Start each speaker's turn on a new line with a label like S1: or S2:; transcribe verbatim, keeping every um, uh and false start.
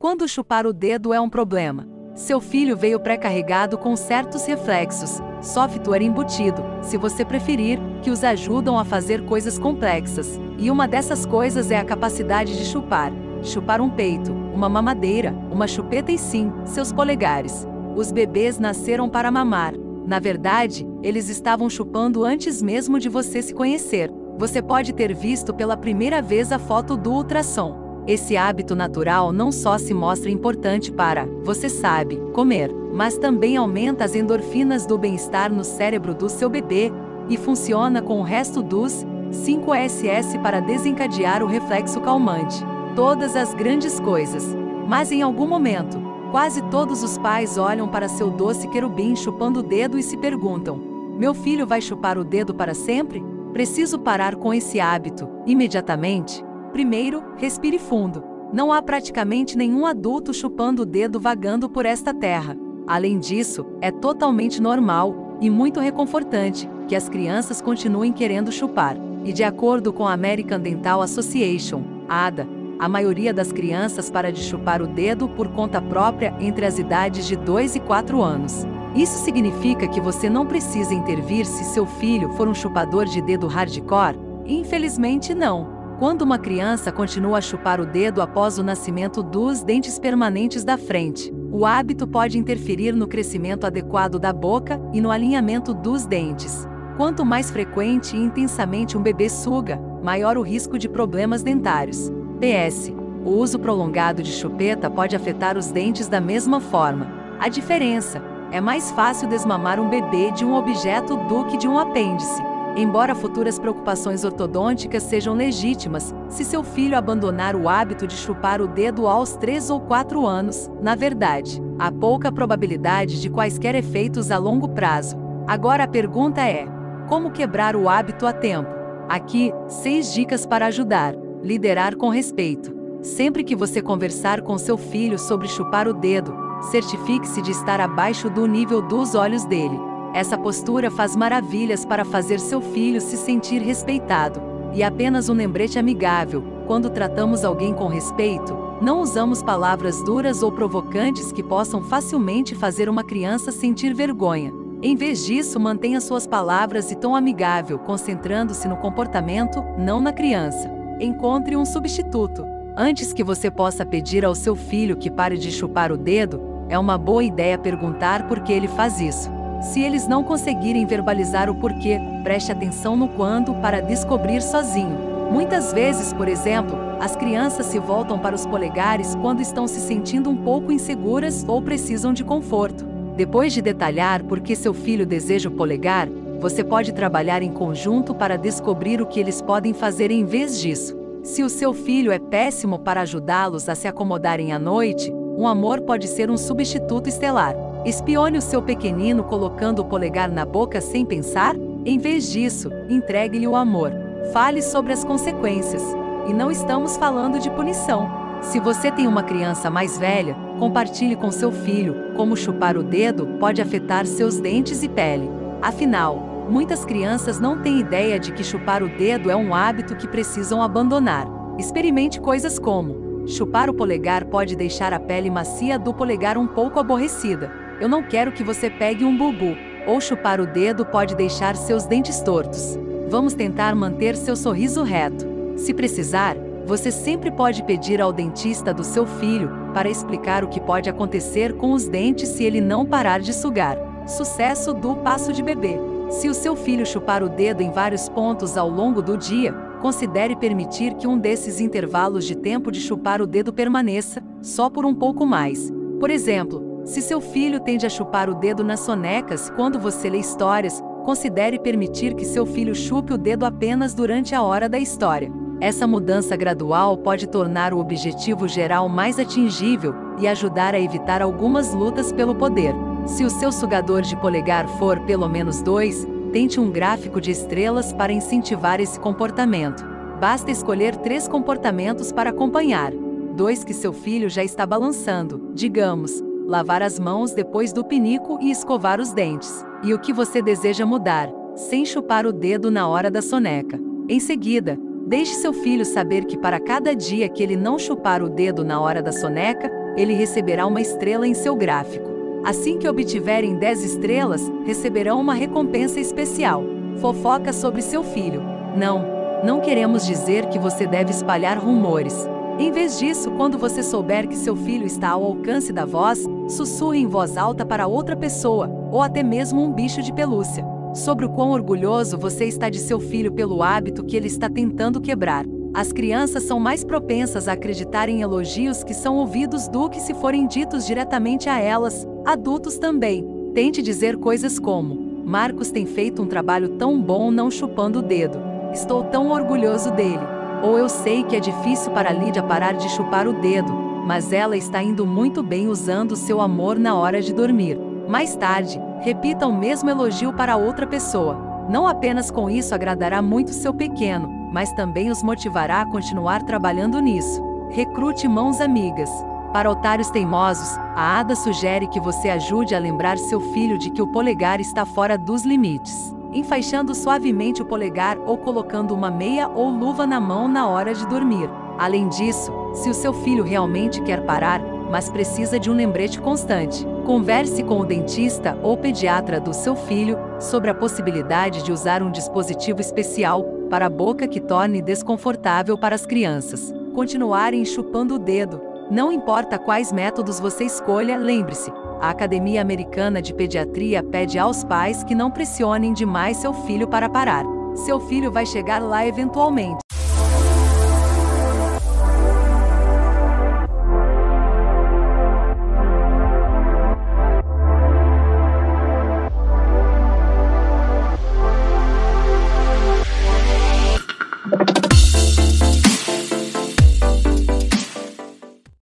S1: Quando chupar o dedo é um problema? Seu filho veio pré-carregado com certos reflexos, software embutido, se você preferir, que os ajudam a fazer coisas complexas. E uma dessas coisas é a capacidade de chupar. Chupar um peito, uma mamadeira, uma chupeta e sim, seus polegares. Os bebês nasceram para mamar. Na verdade, eles estavam chupando antes mesmo de você se conhecer. Você pode ter visto pela primeira vez a foto do ultrassom. Esse hábito natural não só se mostra importante para, você sabe, comer, mas também aumenta as endorfinas do bem-estar no cérebro do seu bebê e funciona com o resto dos cinco S S para desencadear o reflexo calmante. Todas as grandes coisas. Mas em algum momento, quase todos os pais olham para seu doce querubim chupando o dedo e se perguntam: meu filho vai chupar o dedo para sempre? Preciso parar com esse hábito, imediatamente. Primeiro, respire fundo. Não há praticamente nenhum adulto chupando o dedo vagando por esta terra. Além disso, é totalmente normal e muito reconfortante que as crianças continuem querendo chupar. E de acordo com a American Dental Association, A D A, a maioria das crianças para de chupar o dedo por conta própria entre as idades de dois e quatro anos. Isso significa que você não precisa intervir se seu filho for um chupador de dedo hardcore? Infelizmente não. Quando uma criança continua a chupar o dedo após o nascimento dos dentes permanentes da frente, o hábito pode interferir no crescimento adequado da boca e no alinhamento dos dentes. Quanto mais frequente e intensamente um bebê suga, maior o risco de problemas dentários. P S. O uso prolongado de chupeta pode afetar os dentes da mesma forma. A diferença é mais fácil desmamar um bebê de um objeto do que de um apêndice. Embora futuras preocupações ortodônticas sejam legítimas, se seu filho abandonar o hábito de chupar o dedo aos três ou quatro anos, na verdade, há pouca probabilidade de quaisquer efeitos a longo prazo. Agora a pergunta é: como quebrar o hábito a tempo? Aqui, seis dicas para ajudar. Liderar com respeito. Sempre que você conversar com seu filho sobre chupar o dedo, certifique-se de estar abaixo do nível dos olhos dele. Essa postura faz maravilhas para fazer seu filho se sentir respeitado. E apenas um lembrete amigável: quando tratamos alguém com respeito, não usamos palavras duras ou provocantes que possam facilmente fazer uma criança sentir vergonha. Em vez disso, mantenha suas palavras e tom amigável, concentrando-se no comportamento, não na criança. Encontre um substituto. Antes que você possa pedir ao seu filho que pare de chupar o dedo, é uma boa ideia perguntar por que ele faz isso. Se eles não conseguirem verbalizar o porquê, preste atenção no quando para descobrir sozinho. Muitas vezes, por exemplo, as crianças se voltam para os polegares quando estão se sentindo um pouco inseguras ou precisam de conforto. Depois de detalhar por que seu filho deseja o polegar, você pode trabalhar em conjunto para descobrir o que eles podem fazer em vez disso. Se o seu filho é péssimo para ajudá-los a se acomodarem à noite, um amor pode ser um substituto estelar. Espione o seu pequenino colocando o polegar na boca sem pensar? Em vez disso, entregue-lhe o amor. Fale sobre as consequências. E não estamos falando de punição. Se você tem uma criança mais velha, compartilhe com seu filho como chupar o dedo pode afetar seus dentes e pele. Afinal, muitas crianças não têm ideia de que chupar o dedo é um hábito que precisam abandonar. Experimente coisas como: chupar o polegar pode deixar a pele macia do polegar um pouco aborrecida. Eu não quero que você pegue um bubu. Ou chupar o dedo pode deixar seus dentes tortos. Vamos tentar manter seu sorriso reto. Se precisar, você sempre pode pedir ao dentista do seu filho para explicar o que pode acontecer com os dentes se ele não parar de sugar. Sucesso do passo de bebê. Se o seu filho chupar o dedo em vários pontos ao longo do dia, considere permitir que um desses intervalos de tempo de chupar o dedo permaneça, só por um pouco mais. Por exemplo, se seu filho tende a chupar o dedo nas sonecas quando você lê histórias, considere permitir que seu filho chupe o dedo apenas durante a hora da história. Essa mudança gradual pode tornar o objetivo geral mais atingível e ajudar a evitar algumas lutas pelo poder. Se o seu sugador de polegar for pelo menos dois, tente um gráfico de estrelas para incentivar esse comportamento. Basta escolher três comportamentos para acompanhar. Dois que seu filho já está balançando, digamos, lavar as mãos depois do pinico e escovar os dentes. E o que você deseja mudar, sem chupar o dedo na hora da soneca. Em seguida, deixe seu filho saber que para cada dia que ele não chupar o dedo na hora da soneca, ele receberá uma estrela em seu gráfico. Assim que obtiverem dez estrelas, receberão uma recompensa especial. Fofoca sobre seu filho. Não, não queremos dizer que você deve espalhar rumores. Em vez disso, quando você souber que seu filho está ao alcance da voz, sussurre em voz alta para outra pessoa, ou até mesmo um bicho de pelúcia, sobre o quão orgulhoso você está de seu filho pelo hábito que ele está tentando quebrar. As crianças são mais propensas a acreditar em elogios que são ouvidos do que se forem ditos diretamente a elas. Adultos também. Tente dizer coisas como: Marcos tem feito um trabalho tão bom não chupando o dedo. Estou tão orgulhoso dele. Ou eu sei que é difícil para Lídia parar de chupar o dedo, mas ela está indo muito bem usando seu amor na hora de dormir. Mais tarde, repita o mesmo elogio para outra pessoa. Não apenas com isso agradará muito seu pequeno, mas também os motivará a continuar trabalhando nisso. Recrute mãos amigas. Para otários teimosos, a Ada sugere que você ajude a lembrar seu filho de que o polegar está fora dos limites, enfaixando suavemente o polegar ou colocando uma meia ou luva na mão na hora de dormir. Além disso, se o seu filho realmente quer parar, mas precisa de um lembrete constante, converse com o dentista ou pediatra do seu filho sobre a possibilidade de usar um dispositivo especial para a boca que torne desconfortável para as crianças continuarem chupando o dedo. Não importa quais métodos você escolha, lembre-se, a Academia Americana de Pediatria pede aos pais que não pressionem demais seu filho para parar. Seu filho vai chegar lá eventualmente.